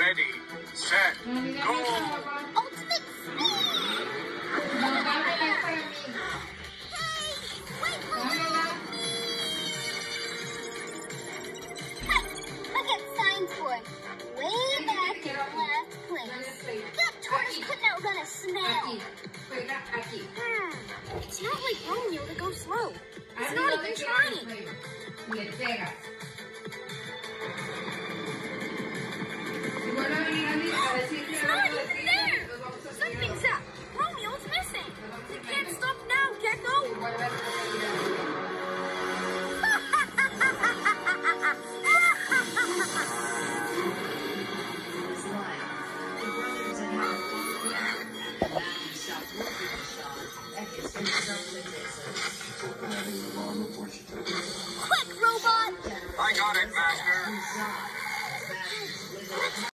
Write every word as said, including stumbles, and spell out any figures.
Ready, set, go! Ultimate speed! Hey, wait for me! Hey, look at signboard. Way back in last place. That tortoise couldn't outrun a snail. Hmm, it's not like Romeo to go slow. It's not even trying.